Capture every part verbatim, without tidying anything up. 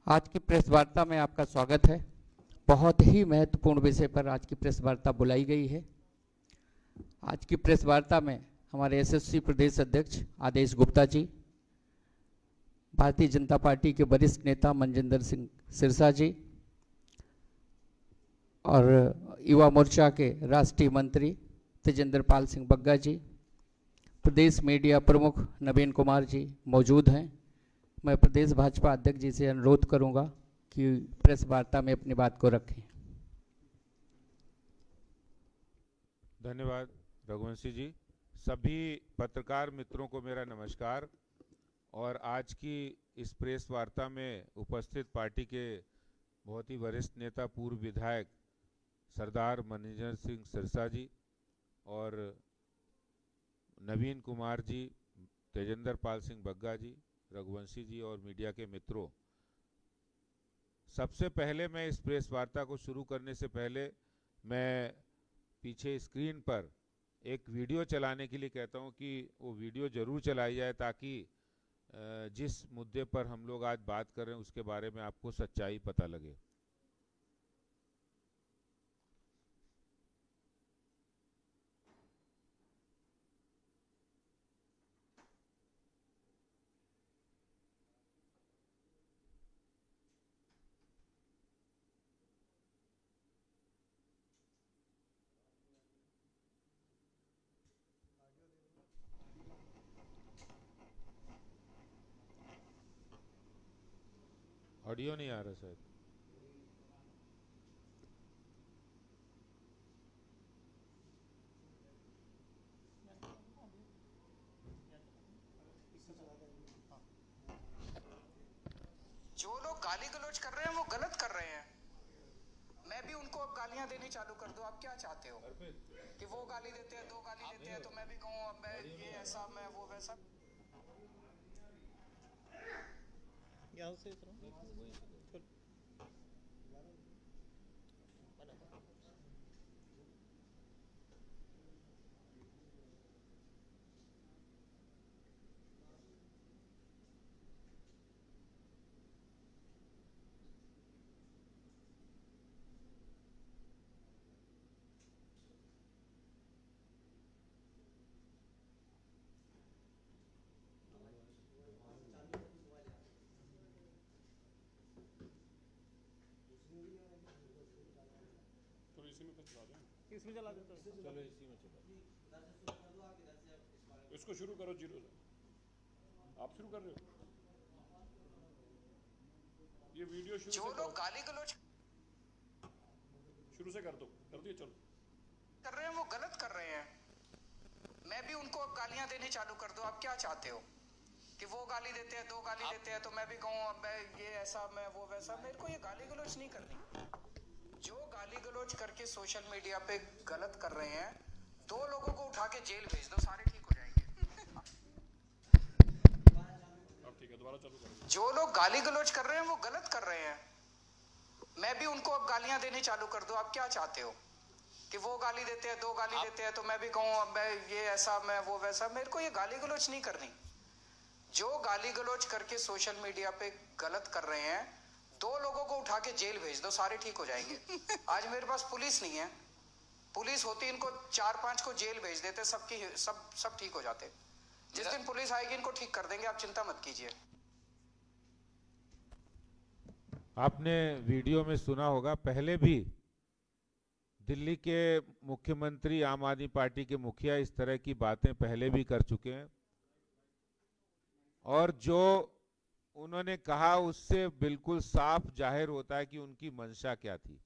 आज की प्रेस वार्ता में आपका स्वागत है। बहुत ही महत्वपूर्ण विषय पर आज की प्रेस वार्ता बुलाई गई है। आज की प्रेस वार्ता में हमारे एसएससी प्रदेश अध्यक्ष आदेश गुप्ता जी, भारतीय जनता पार्टी के वरिष्ठ नेता मनजिंदर सिंह सिरसा जी और युवा मोर्चा के राष्ट्रीय मंत्री तेजेंद्र पाल सिंह बग्गा जी, प्रदेश मीडिया प्रमुख नवीन कुमार जी मौजूद हैं। मैं प्रदेश भाजपा अध्यक्ष जी से अनुरोध करूंगा कि प्रेस वार्ता में अपनी बात को रखें। धन्यवाद रघुवंशी जी। सभी पत्रकार मित्रों को मेरा नमस्कार। और आज की इस प्रेस वार्ता में उपस्थित पार्टी के बहुत ही वरिष्ठ नेता पूर्व विधायक सरदार मनजिंदर सिंह सिरसा जी और नवीन कुमार जी, तेजेंद्र पाल सिंह बग्गा जी, रघुवंशी जी और मीडिया के मित्रों, सबसे पहले मैं इस प्रेस वार्ता को शुरू करने से पहले मैं पीछे स्क्रीन पर एक वीडियो चलाने के लिए कहता हूं कि वो वीडियो जरूर चलाई जाए ताकि जिस मुद्दे पर हम लोग आज बात कर रहे हैं उसके बारे में आपको सच्चाई पता लगे। ऑडियो नहीं आ रहा शायद। जो लोग गाली गलौज कर रहे हैं वो गलत कर रहे हैं। मैं भी उनको अब गालियां देनी चालू कर दूं। आप क्या चाहते हो कि वो गाली देते हैं, दो गाली देते हैं तो मैं भी कहूं अब मैं ये ऐसा, मैं वो वैसा। यहाँ से इतना इसमें चला देता हूं। चलो इसी में चलो। इसको शुरू करो जीरो से। आप शुरू कर रहे हो ये वीडियो शुरू जो लोग गाली गलौज शुरू से कर दो कर दिए चलो कर रहे हैं वो गलत कर रहे हैं। मैं भी उनको अब गालियां देनी चालू कर दूं। आप क्या चाहते हो कि वो गाली देते हैं, दो गाली देते हैं तो मैं भी कहूं अब मैं ये ऐसा, मैं वो वैसा। मेरे को ये गाली गलौज नहीं करनी। जो गाली गलौज करके सोशल मीडिया पे गलत कर रहे हैं, दो लोगों को उठा के जेल भेज दो, सारे ठीक हो जाएंगे। अब ठीक है दोबारा चालू करो। जो लोग गाली गलौज कर रहे हैं वो गलत कर रहे हैं। मैं भी उनको अब गालियां देनी चालू कर दूं। आप क्या चाहते हो कि वो गाली देते हैं, दो गाली देते हैं तो मैं भी कहूं अब मैं ये ऐसा, मैं वो वैसा। मेरे को ये गाली गलौज नहीं करनी। जो गाली गलौज करके सोशल मीडिया पे गलत कर रहे हैं, दो लोगों को उठा के जेल भेज दो, सारे ठीक हो जाएंगे। आज मेरे पास पुलिस नहीं है। पुलिस होती इनको चार पांच को जेल भेज देते, सबकी सब सब ठीक हो जाते। जिस दिन पुलिस आएगी इनको ठीक कर देंगे, आप चिंता मत कीजिए। आपने वीडियो में सुना होगा, पहले भी दिल्ली के मुख्यमंत्री, आम आदमी पार्टी के मुखिया इस तरह की बातें पहले भी कर चुके हैं और जो उन्होंने कहा उससे बिल्कुल साफ जाहिर होता है कि उनकी मंशा क्या थी।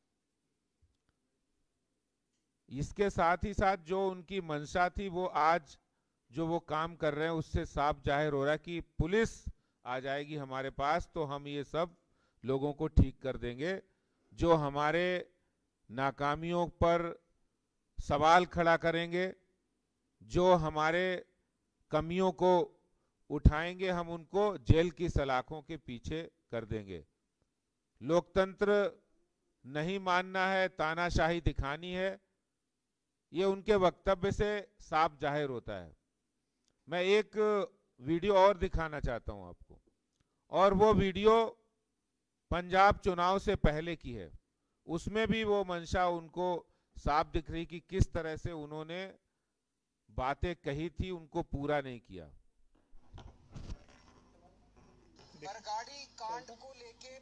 इसके साथ ही साथ जो उनकी मंशा थी वो आज जो वो काम कर रहे हैं उससे साफ जाहिर हो रहा है कि पुलिस आ जाएगी हमारे पास तो हम ये सब लोगों को ठीक कर देंगे। जो हमारे नाकामियों पर सवाल खड़ा करेंगे, जो हमारे कमियों को उठाएंगे, हम उनको जेल की सलाखों के पीछे कर देंगे। लोकतंत्र नहीं मानना है, तानाशाही दिखानी है, ये उनके वक्तव्य से साफ जाहिर होता है। मैं एक वीडियो और दिखाना चाहता हूं आपको, और वो वीडियो पंजाब चुनाव से पहले की है, उसमें भी वो मंशा उनको साफ दिख रही कि किस तरह से उन्होंने बातें कही थी, उनको पूरा नहीं किया। बरगाड़ी कांड को लेके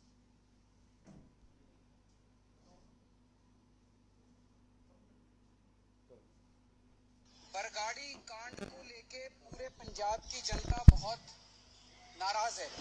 बरगाड़ी कांड को लेके पूरे पंजाब की जनता बहुत नाराज है।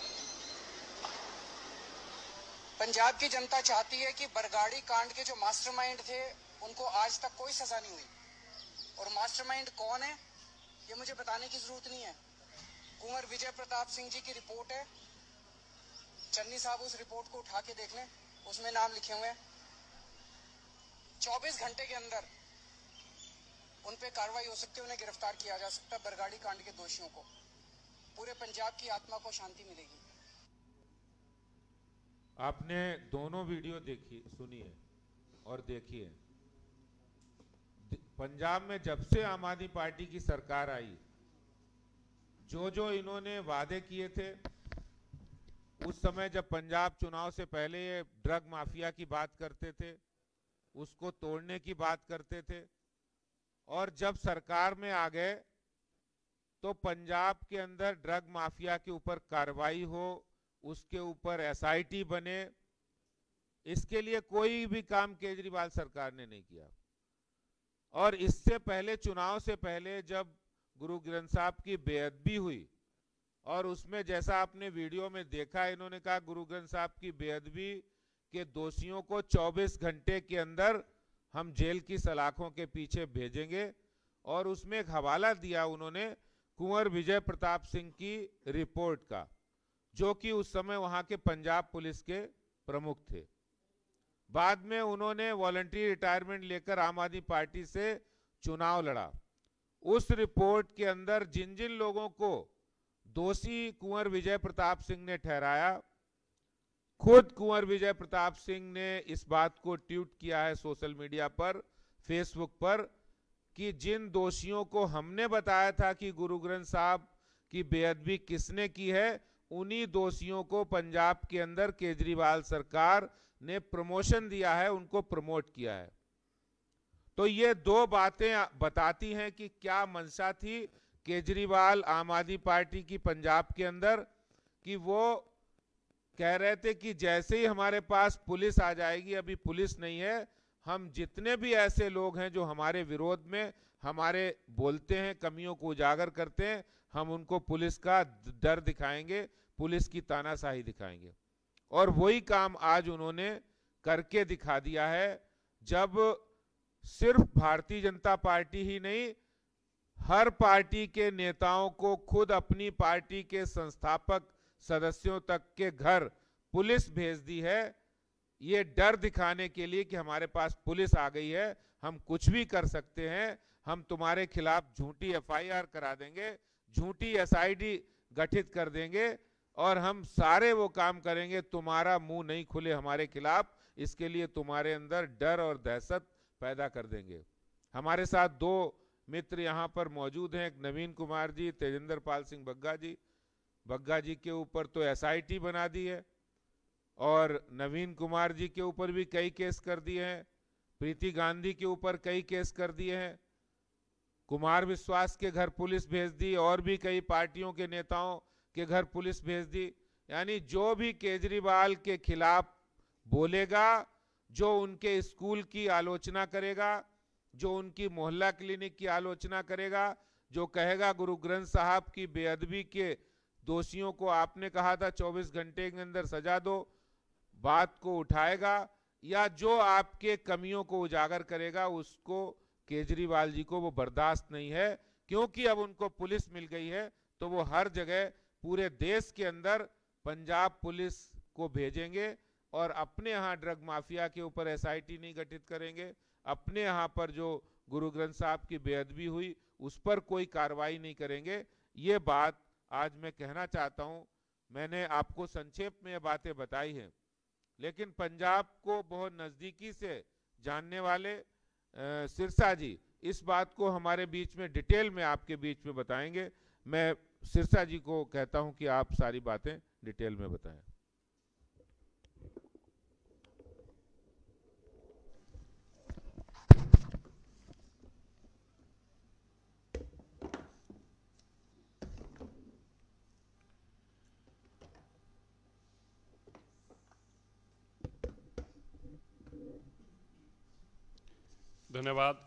पंजाब की जनता चाहती है कि बरगाड़ी कांड के जो मास्टरमाइंड थे उनको आज तक कोई सजा नहीं हुई। और मास्टरमाइंड कौन है ये मुझे बताने की जरूरत नहीं है। कुंवर विजय प्रताप सिंह जी की रिपोर्ट है, चन्नी साहब उस रिपोर्ट को उठा के देख लें, उसमें नाम लिखे हुए हैं। चौबीस घंटे के अंदर उन पे कार्रवाई हो सकती है, उन्हें गिरफ्तार किया जा सकता है, बरगाड़ी कांड के दोषियों को। पूरे पंजाब की आत्मा को शांति मिलेगी। आपने दोनों वीडियो देखी, सुनी है और देखी है। पंजाब में जब से आम आदमी पार्टी की सरकार आई, जो जो इन्होंने वादे किए थे, उस समय जब पंजाब चुनाव से पहले ये ड्रग माफिया की बात करते थे, उसको तोड़ने की बात करते थे, और जब सरकार में आ गए तो पंजाब के अंदर ड्रग माफिया के ऊपर कार्रवाई हो, उसके ऊपर एसआईटी बने, इसके लिए कोई भी काम केजरीवाल सरकार ने नहीं किया। और इससे पहले, चुनाव से पहले, जब गुरु ग्रंथ साहब की बेअदबी हुई, और उसमें जैसा आपने वीडियो में देखा, इन्होंने कहा गुरु ग्रंथ साहब की बेअदबी के दोषियों को चौबीस घंटे के अंदर हम जेल की सलाखों के पीछे भेजेंगे। और उसमें एक हवाला दिया उन्होंने कुंवर विजय प्रताप सिंह की रिपोर्ट का, जो कि उस समय वहां के पंजाब पुलिस के प्रमुख थे। बाद में उन्होंने वॉलंटरी रिटायरमेंट लेकर आम आदमी पार्टी से चुनाव लड़ा। उस रिपोर्ट के अंदर जिन जिन लोगों को दोषी कुंवर विजय प्रताप सिंह ने ठहराया, खुद कुंवर विजय प्रताप सिंह ने इस बात को ट्वीट किया है सोशल मीडिया पर, फेसबुक पर, कि जिन दोषियों को हमने बताया था कि गुरु ग्रंथ साहब की बेअदबी किसने की है, उन्हीं दोषियों को पंजाब के अंदर केजरीवाल सरकार ने प्रमोशन दिया है, उनको प्रमोट किया है। तो ये दो बातें बताती हैं कि क्या मंशा थी केजरीवाल आम आदमी पार्टी की पंजाब के अंदर, कि वो कह रहे थे कि जैसे ही हमारे पास पुलिस आ जाएगी, अभी पुलिस नहीं है, हम जितने भी ऐसे लोग हैं जो हमारे विरोध में हमारे बोलते हैं, कमियों को उजागर करते हैं, हम उनको पुलिस का डर दिखाएंगे, पुलिस की तानाशाही दिखाएंगे। और वही काम आज उन्होंने करके दिखा दिया है, जब सिर्फ भारतीय जनता पार्टी ही नहीं, हर पार्टी के नेताओं को खुद अपनी पार्टी के संस्थापक सदस्यों तक के घर पुलिस भेज दी है, ये डर दिखाने के लिए कि हमारे पास पुलिस आ गई है, हम कुछ भी कर सकते हैं, हम तुम्हारे खिलाफ झूठी एफआईआर करा देंगे, झूठी एसआईटी गठित कर देंगे, और हम सारे वो काम करेंगे, तुम्हारा मुंह नहीं खुले हमारे खिलाफ, इसके लिए तुम्हारे अंदर डर और दहशत पैदा कर देंगे। हमारे साथ दो मित्र यहाँ पर मौजूद हैं, एक नवीन कुमार जी, तेजेंद्र पाल सिंह बग्गा जी। बग्गा जी के ऊपर तो एसआईटी बना दी है, और नवीन कुमार जी के ऊपर भी कई केस कर दिए हैं, प्रीति गांधी के ऊपर कई केस कर दिए हैं, कुमार विश्वास के घर पुलिस भेज दी, और भी कई पार्टियों के नेताओं के घर पुलिस भेज दी। यानी जो भी केजरीवाल के खिलाफ बोलेगा, जो उनके स्कूल की आलोचना करेगा, जो उनकी मोहल्ला क्लिनिक की आलोचना करेगा, जो कहेगा गुरु ग्रंथ साहब की बेअदबी के दोषियों को आपने कहा था चौबीस घंटे के अंदर सजा दो, बात को उठाएगा, या जो आपके कमियों को उजागर करेगा, उसको केजरीवाल जी को वो बर्दाश्त नहीं है। क्योंकि अब उनको पुलिस मिल गई है, तो वो हर जगह पूरे देश के अंदर पंजाब पुलिस को भेजेंगे, और अपने यहाँ ड्रग माफिया के ऊपर एसआईटी नहीं गठित करेंगे, अपने यहाँ पर जो गुरु ग्रंथ साहब की बेअदबी हुई उस पर कोई कार्रवाई नहीं करेंगे। ये बात आज मैं कहना चाहता हूँ। मैंने आपको संक्षेप में ये बातें बताई हैं, लेकिन पंजाब को बहुत नज़दीकी से जानने वाले सिरसा जी इस बात को हमारे बीच में डिटेल में आपके बीच में बताएंगे। मैं सिरसा जी को कहता हूं कि आप सारी बातें डिटेल में बताएं। धन्यवाद।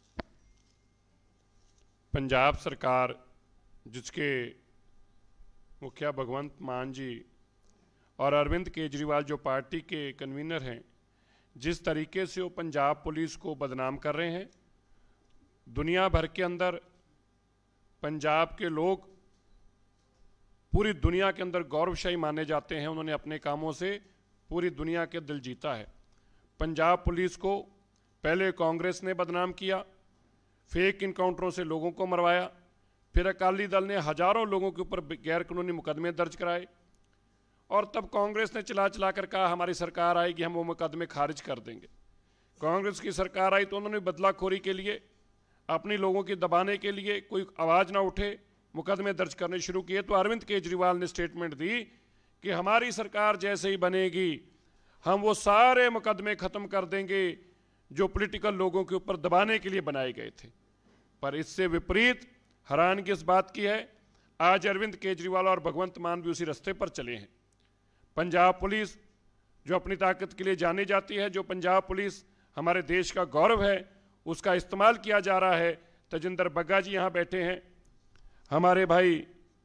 पंजाब सरकार, जिसके मुखिया भगवंत मान जी और अरविंद केजरीवाल जो पार्टी के कन्वीनर हैं, जिस तरीके से वो पंजाब पुलिस को बदनाम कर रहे हैं, दुनिया भर के अंदर पंजाब के लोग पूरी दुनिया के अंदर गौरवशाली माने जाते हैं। उन्होंने अपने कामों से पूरी दुनिया के दिल जीता है। पंजाब पुलिस को पहले कांग्रेस ने बदनाम किया, फेक इनकाउंटरों से लोगों को मरवाया, फिर अकाली दल ने हजारों लोगों के ऊपर गैर कानूनी मुकदमे दर्ज कराए, और तब कांग्रेस ने चला चला कर कहा हमारी सरकार आएगी हम वो मुकदमे खारिज कर देंगे। कांग्रेस की सरकार आई तो उन्होंने बदलाखोरी के लिए, अपनी लोगों की दबाने के लिए, कोई आवाज़ ना उठे, मुकदमे दर्ज करने शुरू किए। तो अरविंद केजरीवाल ने स्टेटमेंट दी कि हमारी सरकार जैसे ही बनेगी हम वो सारे मुकदमे ख़त्म कर देंगे जो पॉलिटिकल लोगों के ऊपर दबाने के लिए बनाए गए थे। पर इससे विपरीत हैरानगी इस बात की है, आज अरविंद केजरीवाल और भगवंत मान भी उसी रास्ते पर चले हैं। पंजाब पुलिस जो अपनी ताकत के लिए जानी जाती है, जो पंजाब पुलिस हमारे देश का गौरव है, उसका इस्तेमाल किया जा रहा है। तजिंदर बग्गा जी यहाँ बैठे हैं, हमारे भाई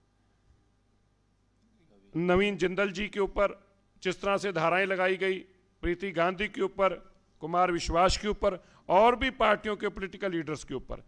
नवीन जिंदल जी के ऊपर जिस तरह से धाराएं लगाई गई, प्रीति गांधी के ऊपर, कुमार विश्वास के ऊपर, और भी पार्टियों के पॉलिटिकल लीडर्स के ऊपर।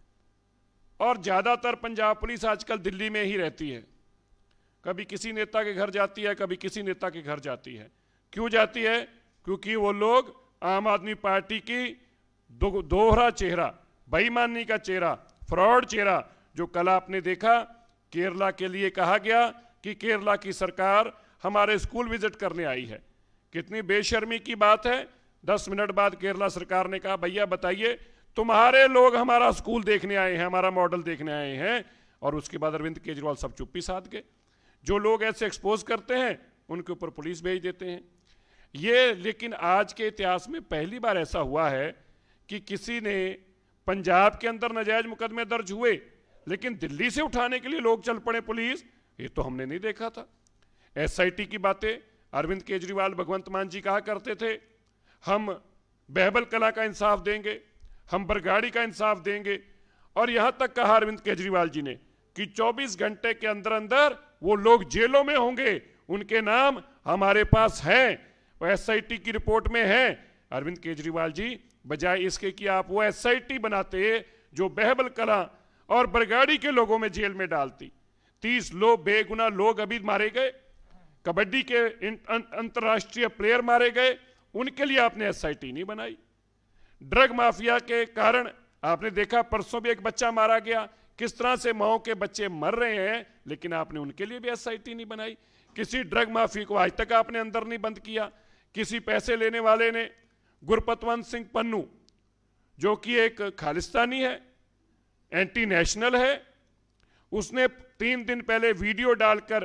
और ज़्यादातर पंजाब पुलिस आजकल दिल्ली में ही रहती है, कभी किसी नेता के घर जाती है, कभी किसी नेता के घर जाती है। क्यों जाती है? क्योंकि वो लोग आम आदमी पार्टी की दो, दोहरा चेहरा, बेईमानी का चेहरा, फ्रॉड चेहरा, जो कल आपने देखा केरला के लिए कहा गया कि केरला की सरकार हमारे स्कूल विजिट करने आई है। कितनी बेशर्मी की बात है। दस मिनट बाद केरला सरकार ने कहा भैया बताइए तुम्हारे लोग हमारा स्कूल देखने आए हैं, हमारा मॉडल देखने आए हैं, और उसके बाद अरविंद केजरीवाल सब चुप्पी साध गए। जो लोग ऐसे एक्सपोज करते हैं उनके ऊपर पुलिस भेज देते हैं। ये लेकिन आज के इतिहास में पहली बार ऐसा हुआ है कि किसी ने पंजाब के अंदर नाजायज मुकदमे दर्ज हुए लेकिन दिल्ली से उठाने के लिए लोग चल पड़े पुलिस, ये तो हमने नहीं देखा था। एसआईटी की बातें अरविंद केजरीवाल भगवंत मान जी कहा करते थे, हम बहबल कला का इंसाफ देंगे, हम बरगाड़ी का इंसाफ देंगे, और यहां तक कहा अरविंद केजरीवाल जी ने कि चौबीस घंटे के अंदर अंदर वो लोग जेलों में होंगे, उनके नाम हमारे पास हैं, वो एसआईटी की रिपोर्ट में है। अरविंद केजरीवाल जी बजाय इसके कि आप वो एसआईटी बनाते जो बहबल कला और बरगाड़ी के लोगों में जेल में डालती। तीस लोग बेगुनाह लोग अभी मारे गए, कबड्डी के अंतर्राष्ट्रीय प्लेयर मारे गए, उनके लिए आपने एसआईटी नहीं बनाई। ड्रग माफिया के कारण आपने देखा परसों भी एक बच्चा मारा गया, किस तरह से माओ के बच्चे मर रहे हैं, लेकिन आपने उनके लिए भी एसआईटी नहीं बनाई। किसी ड्रग माफी को आज तक आपने अंदर नहीं बंद किया। किसी पैसे लेने वाले ने, गुरपतवंत सिंह पन्नू जो कि एक खालिस्तानी है, एंटी नेशनल है, उसने तीन दिन पहले वीडियो डालकर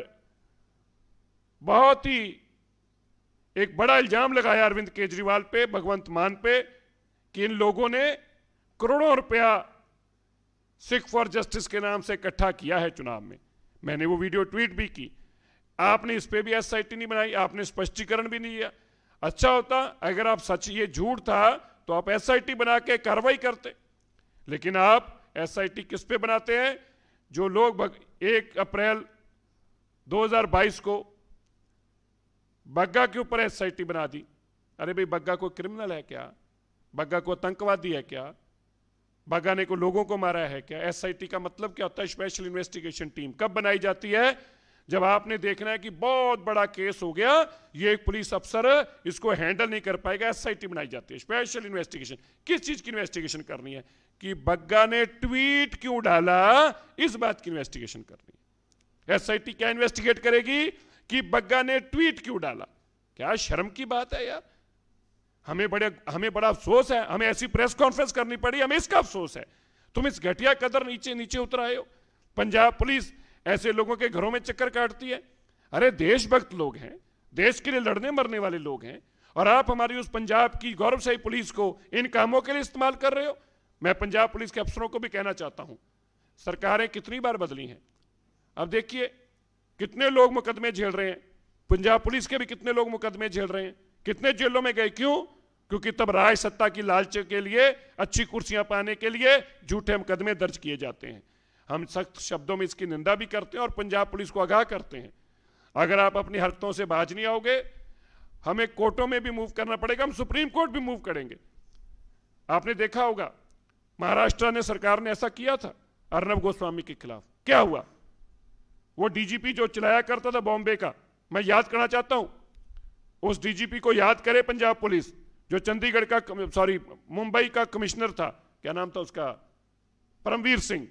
बहुत ही एक बड़ा इल्जाम लगाया अरविंद केजरीवाल पे, भगवंत मान पे, कि इन लोगों ने करोड़ों रुपया सिख फॉर जस्टिस के नाम से इकट्ठा किया है चुनाव में। मैंने वो वीडियो ट्वीट भी की। आपने इस पे भी एसआईटी नहीं बनाई, आपने स्पष्टीकरण भी नहीं दिया। अच्छा होता अगर आप सच ये झूठ था तो आप एसआईटी बना के कार्रवाई करते, लेकिन आप एसआईटी किस पे बनाते हैं? जो लोग एक अप्रैल दो हज़ार बाईस को बग्गा के ऊपर एसआईटी बना दी। अरे भाई बग्गा कोई क्रिमिनल है क्या? बग्गा को आतंकवादी है क्या? बग्गा ने को लोगों को मारा है क्या? एसआईटी का मतलब क्या होता है? स्पेशल इन्वेस्टिगेशन टीम कब बनाई जाती है? जब आपने देखना है कि बहुत बड़ा केस हो गया, ये एक पुलिस अफसर इसको हैंडल नहीं कर पाएगा, एसआईटी बनाई जाती है, स्पेशल इन्वेस्टिगेशन। किस चीज की इन्वेस्टिगेशन करनी है? कि बग्गा ने ट्वीट क्यों डाला, इस बात की इन्वेस्टिगेशन करनी है। एसआईटी क्या इन्वेस्टिगेट करेगी कि बग्गा ने ट्वीट क्यों डाला? क्या शर्म की बात है यार। हमें बड़े हमें बड़ा अफसोस है, हमें ऐसी प्रेस कॉन्फ्रेंस करनी पड़ी, हमें इसका अफसोस है। तुम इस घटिया कदर नीचे नीचे उतर आए हो। पंजाब पुलिस ऐसे लोगों के घरों में चक्कर काटती है। अरे देशभक्त लोग हैं, देश के लिए लड़ने मरने वाले लोग हैं, और आप हमारी उस पंजाब की गौरवशाली पुलिस को इन कामों के लिए इस्तेमाल कर रहे हो। मैं पंजाब पुलिस के अफसरों को भी कहना चाहता हूं, सरकारें कितनी बार बदली हैं, अब देखिए कितने लोग मुकदमे झेल रहे हैं। पंजाब पुलिस के भी कितने लोग मुकदमे झेल रहे हैं, कितने जेलों में गए। क्यों? क्योंकि तब राज सत्ता की लालच के लिए, अच्छी कुर्सियां पाने के लिए झूठे मुकदमे दर्ज किए जाते हैं। हम सख्त शब्दों में इसकी निंदा भी करते हैं और पंजाब पुलिस को आगाह करते हैं, अगर आप अपनी हरकतों से बाज नहीं आओगे, हमें कोर्टों में भी मूव करना पड़ेगा, हम सुप्रीम कोर्ट भी मूव करेंगे। आपने देखा होगा महाराष्ट्र ने, सरकार ने ऐसा किया था अर्नब गोस्वामी के खिलाफ, क्या हुआ? वो डीजीपी जो चलाया करता था बॉम्बे का, मैं याद करना चाहता हूं, उस डीजीपी को याद करे पंजाब पुलिस, जो चंडीगढ़ का, सॉरी मुंबई का कमिश्नर था, क्या नाम था उसका, परमवीर सिंह,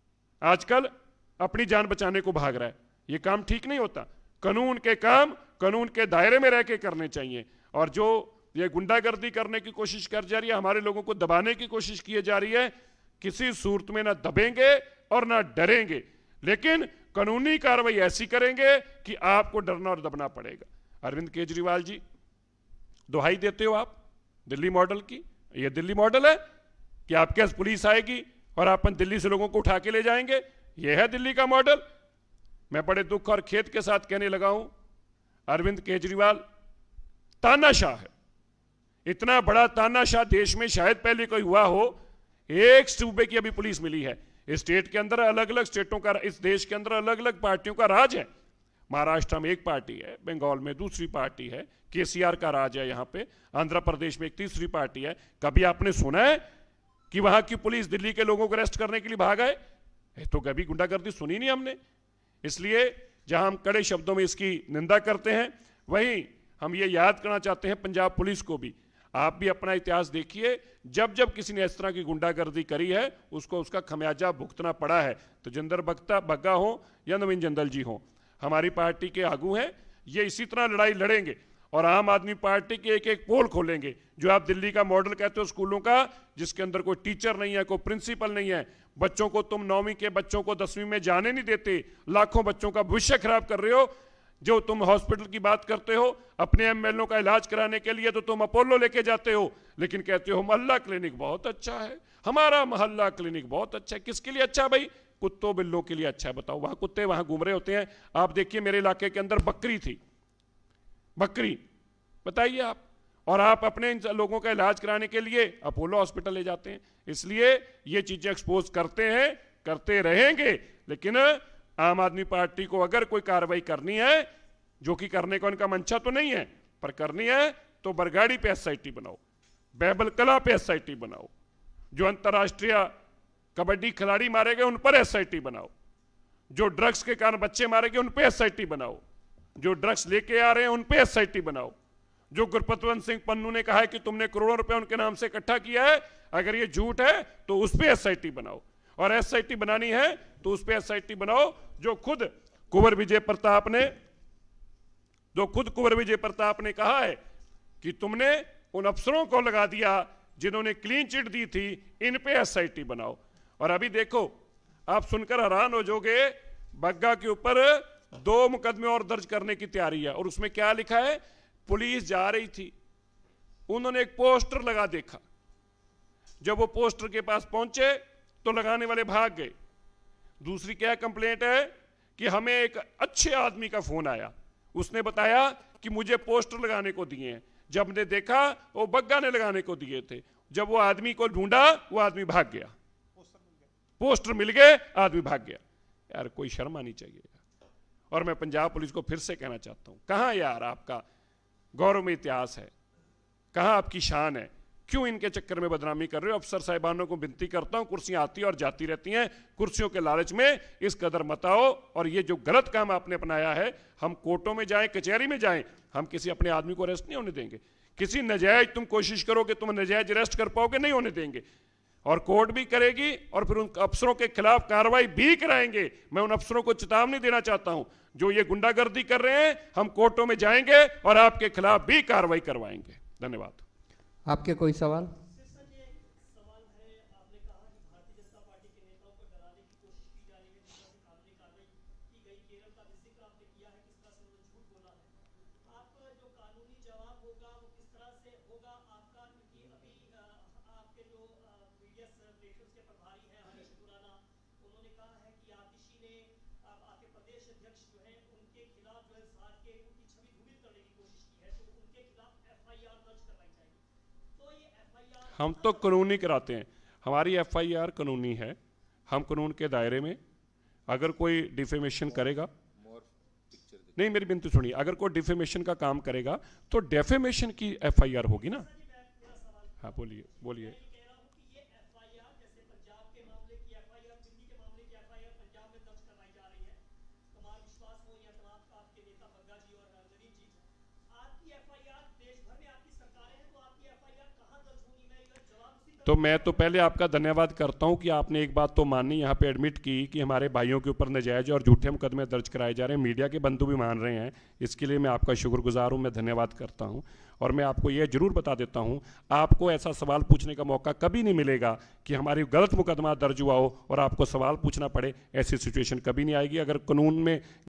आजकल अपनी जान बचाने को भाग रहा है। ये काम ठीक नहीं होता। कानून के काम कानून के दायरे में रह के करने चाहिए, और जो ये गुंडागर्दी करने की कोशिश कर जा रही है, हमारे लोगों को दबाने की कोशिश की जा रही है, किसी सूरत में ना दबेंगे और ना डरेंगे, लेकिन कानूनी कार्रवाई ऐसी करेंगे कि आपको डरना और दबना पड़ेगा। अरविंद केजरीवाल जी, दुहाई देते हो आप दिल्ली मॉडल की, ये दिल्ली मॉडल है कि आपके पास पुलिस आएगी और आप दिल्ली से लोगों को उठा के ले जाएंगे? ये है दिल्ली का मॉडल? मैं बड़े दुख और खेद के साथ कहने लगा हूं, अरविंद केजरीवाल तानाशाह है। इतना बड़ा तानाशाह देश में शायद पहले कोई हुआ हो। एक सूबे की अभी पुलिस मिली है, इस स्टेट के अंदर अलग अलग स्टेटों का, इस देश के अंदर अलग अलग पार्टियों का राज है। महाराष्ट्र में एक पार्टी है, बंगाल में दूसरी पार्टी है, केसीआर का राज है, यहाँ पे आंध्र प्रदेश में एक तीसरी पार्टी है। कभी आपने सुना है कि वहां की पुलिस दिल्ली के लोगों को अरेस्ट करने के लिए भाग आए? तो कभी गुंडागर्दी सुनी नहीं हमने। इसलिए जहां हम कड़े शब्दों में इसकी निंदा करते हैं, वहीं हम ये याद करना चाहते हैं पंजाब पुलिस को भी, आप भी अपना इतिहास देखिए, जब जब किसी ने इस तरह की गुंडागर्दी करी है उसको उसका खमियाजा भुगतना पड़ा है। तो जिंदर बख्ता बग्गा हो या नवीन जिंदल जी हो, हमारी पार्टी के आगू हैं, ये इसी तरह लड़ाई लड़ेंगे और आम आदमी पार्टी के एक एक पोल खोलेंगे। जो आप दिल्ली का मॉडल कहते हो स्कूलों का, जिसके अंदर कोई टीचर नहीं है, कोई प्रिंसिपल नहीं है, बच्चों को तुम नौवीं के बच्चों को दसवीं में जाने नहीं देते, लाखों बच्चों का भविष्य खराब कर रहे हो। जो तुम हॉस्पिटल की बात करते हो, अपने एमएलए का इलाज कराने के लिए तो तुम अपोलो लेके जाते हो, लेकिन कहते हो मोहल्ला क्लिनिक बहुत अच्छा है, हमारा मोहल्ला क्लिनिक बहुत अच्छा है। किसके लिए अच्छा भाई? कुत्तों बिल्लों के लिए अच्छा है। बताओ, वहां कुत्ते वहां घूम रहे होते हैं। आप देखिए मेरे इलाके के अंदर बकरी थी, बकरी, बताइए आप, और आप अपने इन लोगों का इलाज कराने के लिए अपोलो हॉस्पिटल ले जाते हैं। इसलिए ये चीजें एक्सपोज करते हैं, करते रहेंगे, लेकिन आम आदमी पार्टी को अगर कोई कार्रवाई करनी है, जो कि करने का उनका मंशा तो नहीं है, पर करनी है तो बरगाड़ी पे एसआईटी बनाओ, बैबल कला पे एसआईटी बनाओ, जो अंतर्राष्ट्रीय कबड्डी खिलाड़ी मारे गए उन पर एसआईटी बनाओ, जो ड्रग्स के कारण बच्चे मारे गए उन पे एसआईटी बनाओ, जो ड्रग्स लेके आ रहे हैं उन पे एसआईटी बनाओ, जो गुरपतवंत सिंह पन्नू ने कहा है कि तुमने करोड़ों रुपए उनके नाम से इकट्ठा किया है, अगर ये झूठ है तो उस पे एसआईटी बनाओ, और एसआईटी बनानी है तो उस पे एसआईटी बनाओ जो खुद कुंवर विजय प्रताप ने जो खुद कुंवर विजय प्रताप ने कहा है कि तुमने उन अफसरों को लगा दिया जिन्होंने क्लीन चिट दी थी, इन पे एसआईटी बनाओ। और अभी देखो, आप सुनकर हैरान हो जाओगे, बग्गा के ऊपर दो मुकदमे और दर्ज करने की तैयारी है, और उसमें क्या लिखा है? पुलिस जा रही थी, उन्होंने एक पोस्टर लगा देखा, जब वो पोस्टर के पास पहुंचे तो लगाने वाले भाग गए। दूसरी क्या कंप्लेंट है कि हमें एक अच्छे आदमी का फोन आया, उसने बताया कि मुझे पोस्टर लगाने को दिए हैं, जब ने देखा वो बग्गा ने लगाने को दिए थे, जब वो आदमी को ढूंढा वो आदमी भाग गया, पोस्टर मिल गए, आदमी भाग गया। यार कोई शर्म आनी चाहिए। और मैं पंजाब पुलिस को फिर से कहना चाहता हूं, कहां यार आपका गौरव इतिहास है, कहां आपकी शान है? क्यों इनके चक्कर में बदनामी कर रहे हो? अफसर साहिबानों को विनती करता हूं, कुर्सियां आती और जाती रहती हैं, कुर्सियों के लालच में इस कदर मत आओ। और ये जो गलत काम आपने अपनाया है, हम कोर्टों में जाएं, कचहरी में जाएं, हम किसी अपने आदमी को अरेस्ट नहीं होने देंगे। किसी नजायज तुम कोशिश करोगे, तुम नजायज अरेस्ट कर पाओगे, नहीं होने देंगे, और कोर्ट भी करेगी, और फिर उन अफसरों के खिलाफ कार्रवाई भी कराएंगे। मैं उन अफसरों को चेतावनी देना चाहता हूं जो ये गुंडागर्दी कर रहे हैं, हम कोर्टों में जाएंगे और आपके खिलाफ भी कार्रवाई करवाएंगे। धन्यवाद। आपके कोई सवाल? हम तो कानूनी कराते हैं, हमारी एफ आई आर कानूनी है, हम कानून के दायरे में। अगर कोई डिफेमेशन करेगा, नहीं मेरी बिनती सुनिए, अगर कोई डिफेमेशन का काम करेगा तो डेफेमेशन की एफ आई आर होगी ना। हाँ बोलिए बोलिए। तो मैं तो पहले आपका धन्यवाद करता हूं कि आपने एक बात तो मानी, यहाँ पे एडमिट की कि हमारे भाइयों के ऊपर नाजायज और झूठे मुकदमे दर्ज कराए जा रहे हैं। मीडिया के बंधु भी मान रहे हैं, इसके लिए मैं आपका शुक्रगुजार हूं, मैं धन्यवाद करता हूं। और मैं आपको यह जरूर बता देता हूं, आपको ऐसा सवाल पूछने का मौका कभी नहीं मिलेगा कि हमारी गलत मुकदमा दर्ज हुआ हो और आपको सवाल पूछना पड़े, ऐसी सिचुएशन कभी नहीं आएगी। अगर कानून में